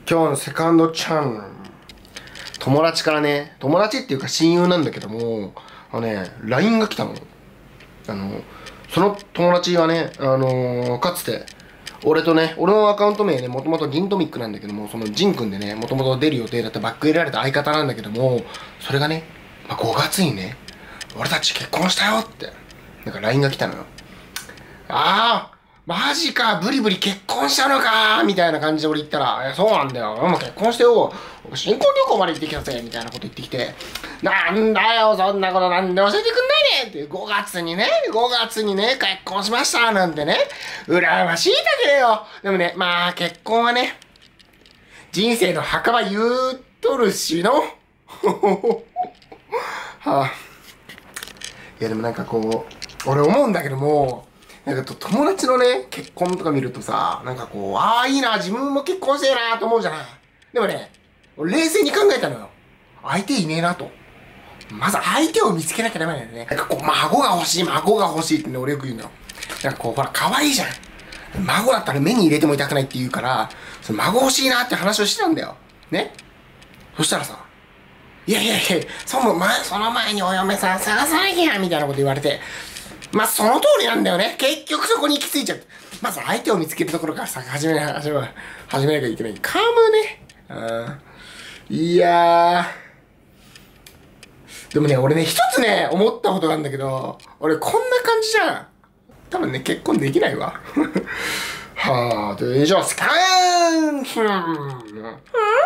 今日のセカンドチャンネル、友達からね、友達っていうか親友なんだけども、LINE が来たの。その友達はね、かつて、俺のアカウント名ね、もともとジントミックなんだけども、そのジンくんでね、もともと出る予定だったバック入れられた相方なんだけども、それがね、5月にね、俺たち結婚したよって、なんか LINE が来たのよ。マジか、ブリブリ結婚したのかみたいな感じで俺言ったら、そうなんだよ、もう結婚してよ、新婚旅行まで行ってきたぜみたいなこと言ってきて、なんだよ、そんなことなんで教えてくんないねって、5月にね、結婚しましたなんてね、羨ましいだけだよ。でもね、結婚はね、人生の墓場言うとるしの。いやでもなんかこう、俺思うんだけども、なんか友達のね、結婚とか見るとさ、なんかこう、いいな、自分も結婚してえなと思うじゃない。でもね、俺冷静に考えたのよ。相手いねえなと。まず相手を見つけなきゃダメなんだよね。なんかこう、孫が欲しいってね、俺よく言うのよ。なんかこう、ほら、可愛いじゃん。孫だったら目に入れても痛くないって言うから、その孫欲しいなって話をしてたんだよ。ね。そしたらさ、いや、その前にお嫁さん探さなきゃみたいなこと言われて、その通りなんだよね。結局そこに行き着いちゃう。まず相手を見つけるところからさ、始めなきゃいけない。噛むね。いやでもね、俺ね、一つね、思ったことがあるんだけど、俺こんな感じじゃん。多分ね、結婚できないわ。じゃあ、スカーン